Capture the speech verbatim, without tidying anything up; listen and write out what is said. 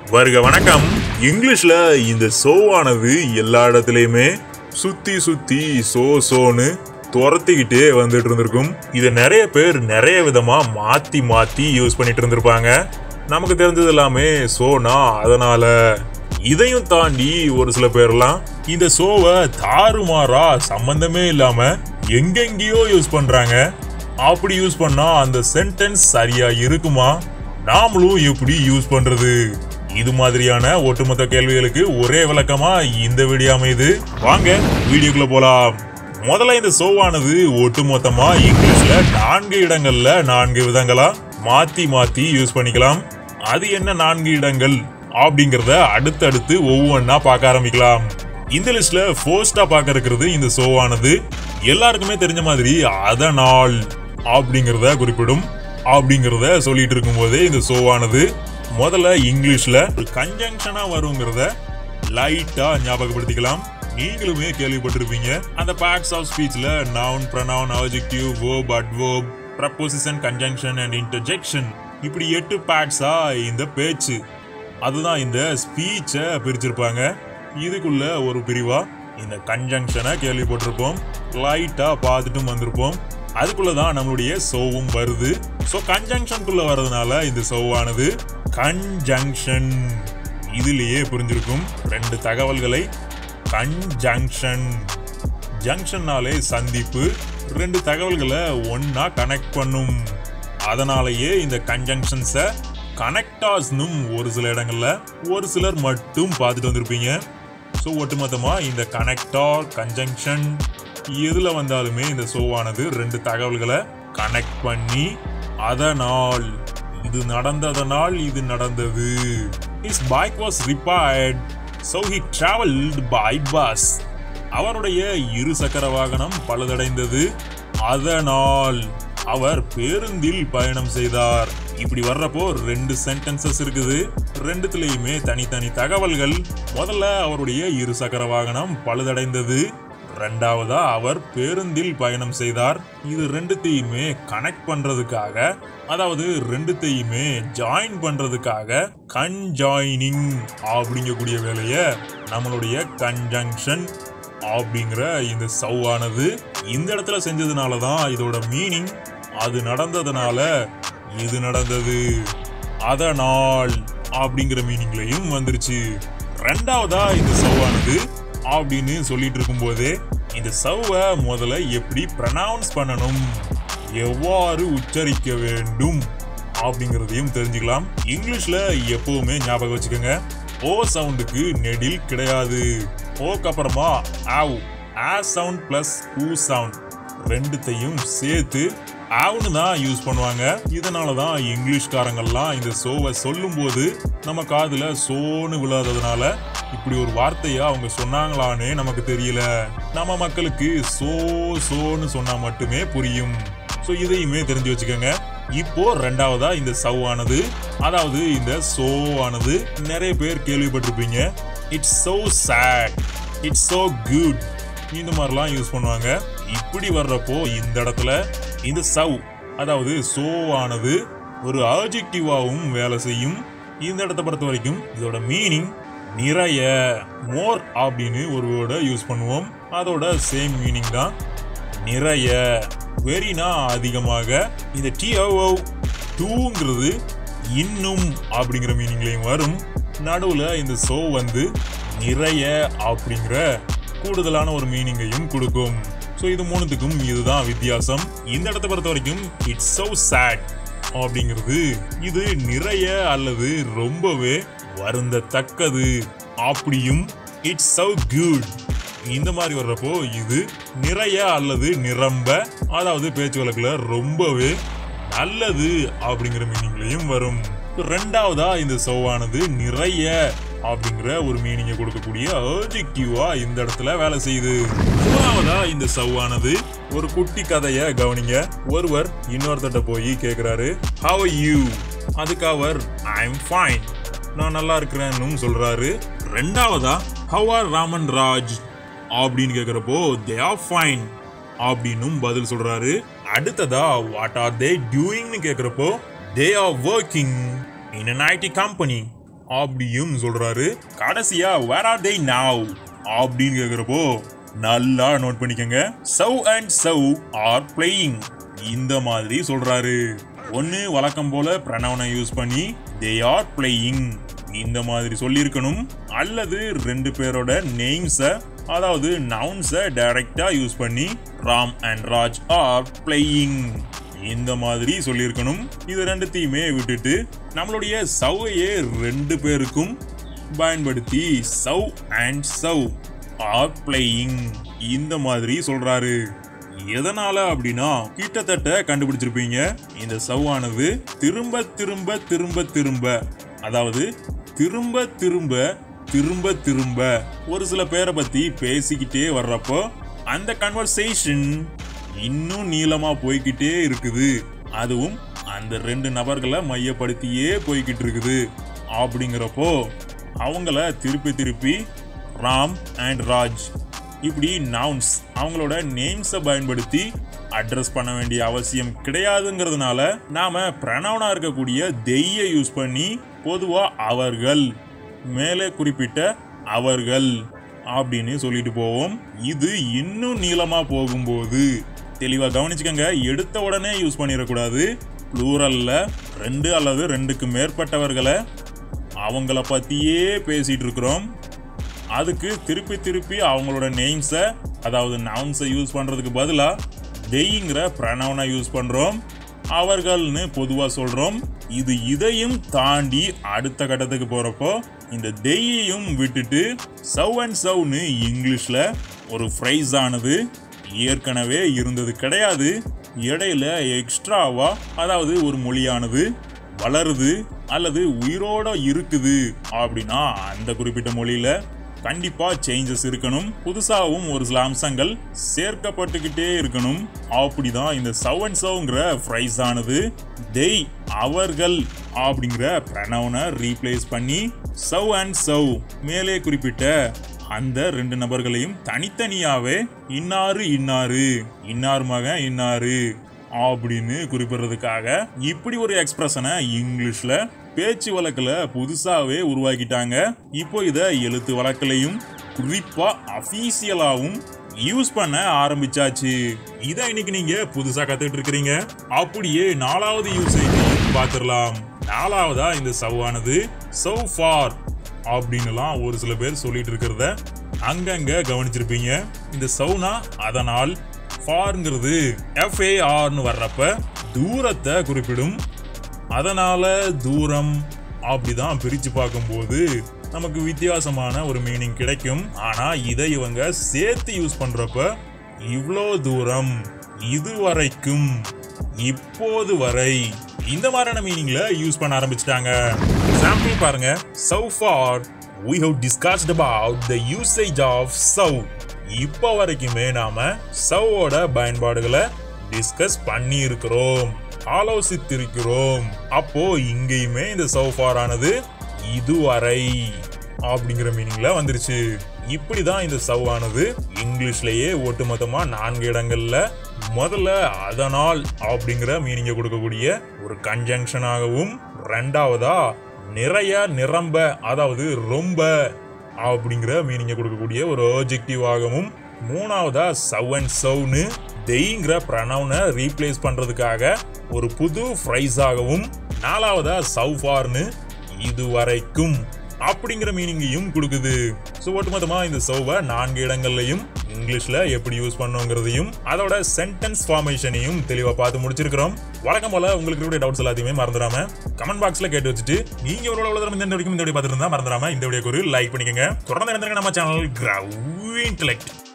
வருக வணக்கம். இங்கிலீஷ்ல இந்த சோவானது எல்லா இடத்துலயுமே சுத்தி சுத்தி சோ சோன்னு துரத்திக்கிட்டே வந்துட்டு இருந்திருக்கும். இதை நிறைய பேர் நிறைய விதமா மாத்தி மாத்தி யூஸ் பண்ணிட்டு இருந்திருப்பாங்க. நமக்கு தெரிஞ்சது எல்லாமே சோனா. அதனால இதையும் தாண்டி ஒரு சில பேர்லாம் இந்த சோவை தாறுமாறா சம்பந்தமே இல்லாம எங்கெங்கயோ யூஸ் பண்றாங்க. அப்படி யூஸ் பண்ணா அந்த சென்டென்ஸ் சரியா இருக்குமா? நாமளும் எப்படி யூஸ் பண்றது? இது மாதிரியான ஒட்டுமொத்த கேள்விகளுக்கு ஒரே விளக்கமா இந்த வீடியோ அமையுது. வாங்க வீடியோக்குள்ள போலாம். முதல்ல இந்த சோவானது ஒட்டுமொத்தமா இங்கிலீஷ்ல நான்கு இடங்கள்ல நான்கு விதங்களா மாத்தி மாத்தி யூஸ் பண்ணிக்கலாம். அது என்ன நான்கு இடங்கள் அப்படிங்கறத அடுத்தடுத்து ஒவ்வொன்னா பார்க்க ஆரம்பிக்கலாம். இந்த லிஸ்ட்ல ஃபர்ஸ்டா பார்க்க இருக்கிறது இந்த சோவானது எல்லாருக்குமே தெரிஞ்ச மாதிரி அதனால் அப்படிங்கறத குறிப்பிடும். அப்படிங்கறத சொல்லிட்டு இருக்கும் போதே இந்த சோவானது முதல்ல இங்கிலீஷ்ல ஒரு கன்ஜங்ஷனா வருங்கிறத லைட்டா ஞாபகப்படுத்திக்கலாம். நீங்களுமே கேள்விப்பட்டிருப்பீங்க. அந்த பார்ட்ஸ் ஆஃப் ஸ்பீச்ல noun, pronoun, adjective, verb, adverb, preposition, conjunction and interjection இப்படி எட்டு பார்ட்ஸா இந்த பேச்சு. அதுதான் இந்த ஸ்பீச்சை பிரிச்சிருப்பாங்க. இதுக்குள்ள ஒரு பிரிவா இந்த கன்ஜங்ஷனை கேள்விப்பட்டிருப்போம். லைட்டா பார்த்துட்டும் வந்திருப்போம். அதுக்குள்ளதான் நம்மளுடைய சோவும் வருது. சோ கன்ஜங்ஷனுக்குள்ள வர்றதுனால இந்த சோவானது கன்ஜங்ஷன். இதுலயே புரிஞ்சிருக்கும் ரெண்டு தகவல்களை. கன்ஜங்ஷன், ஜங்ஷன்னாலே சந்திப்பு, ரெண்டு தகவல்களை ஒன்னா கனெக்ட் பண்ணும். அதனாலேயே இந்த கன்ஜங்ஷன்ஸை கனெக்டாஸ்னும் ஒரு சில இடங்கள்ல ஒரு சிலர் மட்டும் பார்த்துட்டு வந்திருப்பீங்க. ஸோ ஒட்டுமொத்தமா இந்த கனெக்டார், கன்ஜங்ஷன் எதுல வந்தாலுமே இந்த சோவானது ரெண்டு தகவல்களை கனெக்ட் பண்ணி அதனால் இது நடந்ததனால் இது நடந்தது. His bike was repaired, so he traveled by bus. அவருடைய இரு சக்கர வாகனம் பழுதடைந்தது, அதனால் அவர் பேருந்தில் பயணம் செய்தார். இப்படி வர்றப்போ ரெண்டு சென்டென்சஸ் இருக்குது. ரெண்டுத்துலயுமே தனித்தனி தகவல்கள். முதல்ல அவருடைய இரு சக்கர வாகனம் பழுதடைந்தது, ரெண்டாவதா அவர் பேருந்தில் பயணம் செய்தார். இது ரெண்டுத்தையுமே கனெக்ட் பண்றதுக்காக, அதாவது ரெண்டுத்தையுமே ஜாயின் பண்றதுக்காக கன்ஜாயினிங் அப்படிங்கக்கூடிய வேலைய நம்மளுடைய கன்ஜங்ஷன் அப்படிங்கிற இந்த சவ்வானது இந்த இடத்துல செஞ்சதுனாலதான் இதோட மீனிங் அது நடந்ததுனால இது நடந்தது, அதனால் அப்படிங்கிற மீனிங்லயும் வந்துருச்சு. ரெண்டாவதா இந்த சவ்வானது அப்படின்னு சொல்லிட்டு இருக்கும் போதே இந்த சவ்வை முதல்ல எப்படி ப்ரொனவுன்ஸ் பண்ணணும், எவ்வாறு உச்சரிக்க வேண்டும் அப்படிங்கறதையும் தெரிஞ்சுக்கலாம். இங்கிலீஷ்ல எப்பவுமே ஞாபகம் வச்சுக்கோங்க, ஓ சவுண்டுக்கு நெடில் கிடையாது. ஓக்கு அப்புறமா ஆவ், ஆ சவுண்ட் பிளஸ் ஊ சவுண்ட் ரெண்டுத்தையும் சேர்த்து ஆவ்னு தான் யூஸ் பண்ணுவாங்க. இதனாலதான் இங்கிலீஷ்காரங்கள்லாம் இந்த சோவை சொல்லும் போது நம்ம காதுல சோன்னு விழாததுனால இப்படி ஒரு வார்த்தையா அவங்க சொன்னாங்களானே நமக்கு தெரியல. நம்ம மக்களுக்கு சோ சோன்னு சொன்னா மட்டுமே புரியும். சோ இதையுமே தெரிஞ்சு வச்சுக்கோங்க. இப்போ ரெண்டாவதா இந்த சவ்வானது, அதாவது இந்த சோ ஆனது நிறைய பேர் கேள்விப்பட்டிருப்பீங்க. It's so sad, it's so good இந்த மாதிரிலாம் யூஸ் பண்ணுவாங்க. இப்படி வர்றப்போ இந்த இடத்துல இந்த சவ், அதாவது சோ ஆனது ஒரு அட்ஜெக்டிவாவும் வேலை செய்யும். இந்த இடத்தை பொறுத்த வரைக்கும் இதோட மீனிங் நிறைய, மோர் அப்படின்னு ஒரு வேர்டை யூஸ் பண்ணுவோம். அதோட சேம் மீனிங் தான் நிறைய. வெரினா அதிகமாக. இந்த டி டூங்கிறது இன்னும் அப்படிங்கிற மீனிங்லையும் வரும். நடுவுல இந்த சோ வந்து நிறைய அப்படிங்கிற கூடுதலான ஒரு மீனிங்கையும் கொடுக்கும். ஸோ இது மூணுத்துக்கும் இதுதான் வித்தியாசம். இந்த இடத்தை பொறுத்த வரைக்கும் இட்ஸ் சோ சேட் அப்படிங்கிறது இது நிறைய அல்லது ரொம்பவே வருந்தத்தக்கது. அப்படியும் இட்ஸ் சோ குட் இந்த மாதிரி வர்றப்போ இது நிறைய அல்லது நிரம்ப, அதாவது பேச்சு வழக்குல ரொம்பவே நல்லது அப்படிங்கிற மீனிங்லையும் வரும். ரெண்டாவதா இந்த சோவானது நிறைய அப்படிங்கிற ஒரு மீனிங்கை கொடுக்கக்கூடிய அட்ஜெக்டிவா இந்த இடத்துல வேலை செய்யுது. மூணாவதா இந்த சவ்வானது ஒரு குட்டி கதைய கவனிங்க. ஒருவர் இன்னொருத்தட்ட போய் கேக்குறாரு, how are you? அதுக்கு அவர் I'm fine, நான் நல்லா இருக்கிறேன்னு சொல்றாரு. ரெண்டாவதா how are ராமன் ராஜ் அப்படின்னு கேக்குறப்போ they are fine அப்படின்னும் பதில் சொல்றாரு. அடுத்ததா what are they doing னு கேக்குறப்போ they are working in an I T company அப்படியும் சொல்றாரு. கடைசியா where are they now அப்படின்னு கேக்குறப்போ நல்லா நோட் பண்ணிக்கங்க. so and so are playing இந்த மாதிரி சொல்றாரு. ஒன்னு வழக்கம் போல pronoun யூஸ் பண்ணி they are playing இந்த மாதிரி சொல்லியிருக்கணும். அல்லது ரெண்டு பேரோட நேம்ஸ அதாவது நவுன்ஸ டைரக்டா யூஸ் பண்ணி Ram and Raj are playing இந்த மாதிரி சொல்லியிருக்கணும். இது ரெண்டுத்தையுமே விட்டுட்டு நம்மளுடைய சவ்வையே ரெண்டு பேருக்கும் பயன்படுத்தி சவ் அண்ட் சவ் ஆர் பிளேயிங் இந்த மாதிரி சொல்றாரு. எதனால அப்படின்னா கிட்டத்தட்ட கண்டுபிடிச்சிருப்பீங்க. இந்த சவ்வானது திரும்ப திரும்ப திரும்ப திரும்ப அதாவது திரும்ப திரும்ப திரும்ப திரும்ப ஒரு சில பேரை பத்தி பேசிக்கிட்டே வர்றப்போ அந்த கன்வர்சேஷன் இன்னும் நீளமா போய்கிட்டே இருக்குது. அதுவும் அந்த ரெண்டு நபர்களை மையப்படுத்தியே போய்கிட்டு இருக்குது. அப்படிங்கிறப்போ அவங்கள திருப்பி திருப்பி ராம் அண்ட் ராஜ் இப்படி நவுன்ஸ் அவங்களோட நேம்ஸை பயன்படுத்தி அட்ரஸ் பண்ண வேண்டிய அவசியம் கிடையாதுங்கிறதுனால நாம ப்ரனவுனா இருக்கக்கூடிய தெய்ய யூஸ் பண்ணி பொதுவா அவர்கள் மேலே குறிப்பிட்ட அவர்கள் அப்படின்னு சொல்லிட்டு போவோம். இது இன்னும் நீளமா போகும்போது தெளிவா கவனிச்சுக்கங்க. எடுத்த உடனே யூஸ் பண்ணிடக்கூடாது. ப்ளூரல்ல ரெண்டு அல்லது ரெண்டுக்கு மேற்பட்டவர்களை அவங்கள பத்தியே பேசிட்டு இருக்கிறோம். அதுக்கு திருப்பி திருப்பி அவங்களோட நேம்ஸை அதாவது நவுன்ஸை யூஸ் பண்றதுக்கு பதிலா தெய்ங்கிற ப்ரனவுனை யூஸ் பண்றோம். அவர்கள்னு பொதுவா சொல்றோம். இது இதையும் தாண்டி அடுத்த கட்டத்துக்கு போறப்போ இந்த தெய்யையும் விட்டுட்டு சவ் அண்ட் சவ்னு இங்கிலீஷ்ல ஒரு ஃப்ரைஸ் ஆனது ஏற்கனவே இருந்தது கிடையாது. இடையில எக்ஸ்ட்ராவா அதாவது ஒரு மொழியானது வளருது அல்லது உயிரோட இருக்குது அப்படின்னா அந்த குறிப்பிட்ட மொழியில கண்டிப்பா சேஞ்சஸ் இருக்கணும். புதுசாகவும் ஒரு சில அம்சங்கள் சேர்க்கப்பட்டுக்கிட்டே இருக்கணும். அப்படிதான் இந்த சவ் அண்ட் சவ்ங்கிற ஃப்ரைஸ் ஆனது தெய் அவர்கள் அப்படிங்கிற ப்ரனவுனை ரீப்ளேஸ் பண்ணி சவ் அண்ட் சவ் மேலே குறிப்பிட்ட அந்த ரெண்டு நபர்களையும் தனித்தனியாவே இன்னாரு இன்னாரு இன்னார் மகன் இன்னாரு அப்படின்னு குறிப்பிடுறதுக்காக இப்படி ஒரு எக்ஸ்பிரஷனை இங்கிலீஷ்ல பேச்சு வழக்குல புதுசாவே உருவாக்கிட்டாங்க. இப்போ இத எழுத்து வழக்குலையும் குறிப்பா அபிஷியலாவும் யூஸ் பண்ண ஆரம்பிச்சாச்சு. இத இன்னைக்கு நீங்க புதுசா கத்துக்கிட்டு இருக்கிறீங்க. அப்படியே நாலாவது யூசேஜ் பார்த்துடலாம். நாலாவதா இந்த சவ்வானது so far அப்படின்னுலாம் ஒரு சில பேர் சொல்லிட்டு இருக்கிறத அங்கங்க கவனிச்சிருப்பீங்க. இந்த சவுனா அதனால் ஃபார்ங்கிறது எஃப்ஏஆர்னு வர்றப்ப தூரத்தை குறிப்பிடும். அதனால தூரம் அப்படிதான் பிரிச்சு பார்க்கும்போது நமக்கு வித்தியாசமான ஒரு மீனிங் கிடைக்கும். ஆனா இதை இவங்க சேர்த்து யூஸ் பண்றப்ப இவ்வளோ தூரம், இதுவரைக்கும், இப்போது வரை இந்த மாதிரியான மீனிங்ல யூஸ் பண்ண ஆரம்பிச்சிட்டாங்க. எக்ஸாம்பிள் பாருங்க. So far we have discussed about the usage of so. இப்போ வரைக்குமே நாம சவ்வோட பயன்பாடுகளை டிஸ்கஸ் பண்ணி இருக்கிறோம், ஆலோசித்திருக்கிறோம். அப்போ இங்கேயுமே இந்த so far ஆனது இதுவரை அப்படிங்கிற மீனிங்ல வந்துருச்சு. இப்படிதான் இந்த சவ் ஆனது இங்கிலீஷ்லயே ஒட்டுமொத்தமா நான்கு இடங்கள்ல முதல்ல அதனால் அப்படிங்கிற மீனிங்க கொடுக்கக்கூடிய ஒரு கன்ஜங்ஷன் ஆகவும், ரெண்டாவதா நிறைய நிரம்ப அதாவது ரொம்ப அப்படிங்கிற மீனிங்க கொடுக்கக்கூடிய ஒரு ஆப்ஜெக்டிவ் ஆகவும், மூணாவதா சவ் அண்ட் சவ்னு தெய்ங்கிற ப்ரனவுனை ரீப்ளேஸ் பண்றதுக்காக ஒரு புது ஃப்ரைஸ் ஆகவும், நாலாவதா சவ் ஃபார்னு இதுவரைக்கும் அப்படிங்கிற மீனிங்கையும் கொடுக்குது. ஸோ ஒட்டுமொத்தமா இந்த சவ்வை நான்கு இடங்கள்லையும் இங்கிலீஷ்ல எப்படி யூஸ் பண்ணுங்கிறதையும் அதோட சென்டென்ஸ் ஃபார்மேஷனையும் தெளிவா பார்த்து முடிச்சிருக்கிறோம். வழக்கம் போல உங்களுக்கு இருக்கிற டவுட்ஸ் எல்லாத்தையுமே மறந்துடாம கமெண்ட் பாக்ஸ்ல கேட்டு வச்சுட்டு நீங்க ஒரு இந்த வரைக்கும் இந்த வீடியோ பார்த்துட்டு இருந்தா மறந்துடாம இந்த வீடியோக்கு ஒரு லைக் பண்ணிக்கங்க. தொடர்ந்து நம்ம சேனல் கிரவ் இன்டெலெக்ட்.